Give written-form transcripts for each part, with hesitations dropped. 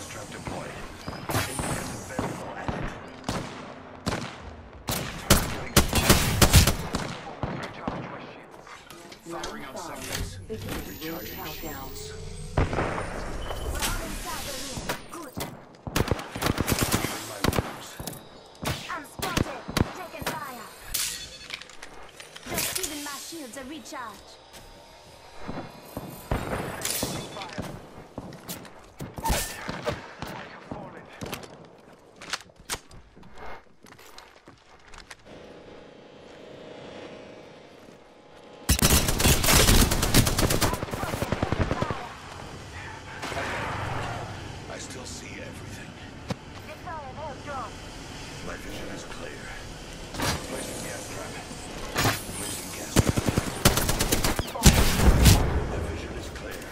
gas trap deployed. Indicator variable added. Recharge my shields. Firing on subjects. Recharging shields. Shields are recharged. I still see everything. Deploying air drone. My vision is clear. Placing gas trap. Placing gas trap. My vision is clear.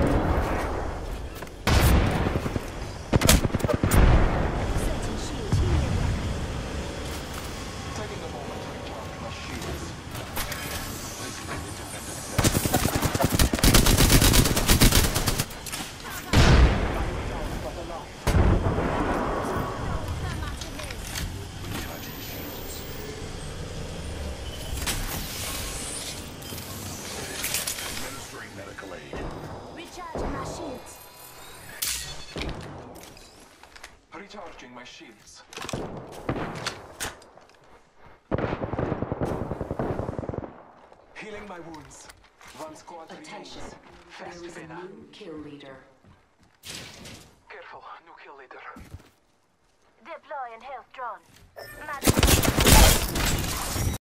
Setting shield here. Taking a moment to recharge my shields. Placing an independent set. Recharging shields. Administering medical aid. Recharging my shields. Recharging my shields. Healing my wounds. One squad Attention. remains. Fast There is a Vena. new kill leader. Careful, new kill leader. Deploying health drone. Magic.